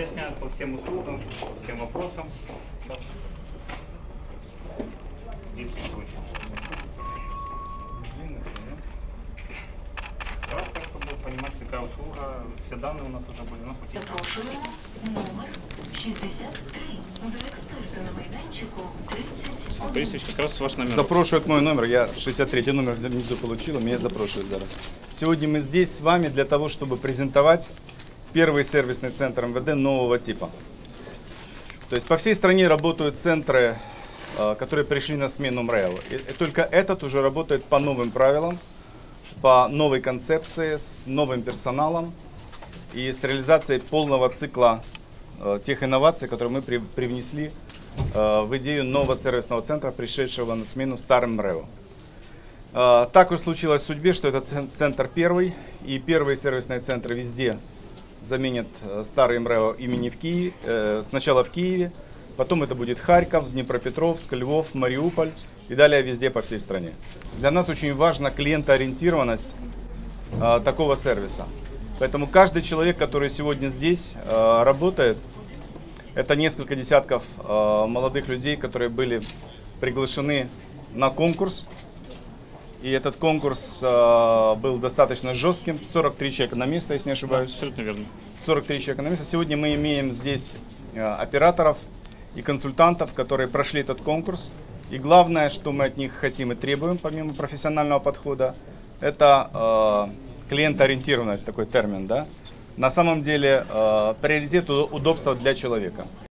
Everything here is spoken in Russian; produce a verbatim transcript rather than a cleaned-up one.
разъясняют по всем услугам, по всем вопросам. Здесь очень длинный, да? Раз, чтобы понимать, какая услуга, все данные у нас уже были. У нас Запрошуємо номер шістдесят три. До експерта на майданчику тридцять один. Борисович, как раз ваш номер. Запрошують мой номер, я шестьдесят третий номер внизу получил, меня запрошують зараз. Сегодня мы здесь с вами для того, чтобы презентовать первый сервисный центр эм вэ дэ нового типа. То есть по всей стране работают центры, которые пришли на смену МРЭО. И только этот уже работает по новым правилам, по новой концепции, с новым персоналом и с реализацией полного цикла тех инноваций, которые мы при, привнесли в идею нового сервисного центра, пришедшего на смену старым МРЭО. Так уж случилось в судьбе, что этот центр первый, и первые сервисные центры везде заменят старый МРЭО имени в Киеве, сначала в Киеве, потом это будет Харьков, Днепропетровск, Львов, Мариуполь и далее везде по всей стране. Для нас очень важна клиентоориентированность э, такого сервиса. Поэтому каждый человек, который сегодня здесь э, работает, это несколько десятков э, молодых людей, которые были приглашены на конкурс. И этот конкурс э, был достаточно жестким. сорок три человека на место, если не ошибаюсь. Да, абсолютно верно. сорок три человека на место. Сегодня мы имеем здесь э, операторов и консультантов, которые прошли этот конкурс. И главное, что мы от них хотим и требуем, помимо профессионального подхода, это э, клиентоориентированность, такой термин, да? На самом деле э, приоритет удобства для человека.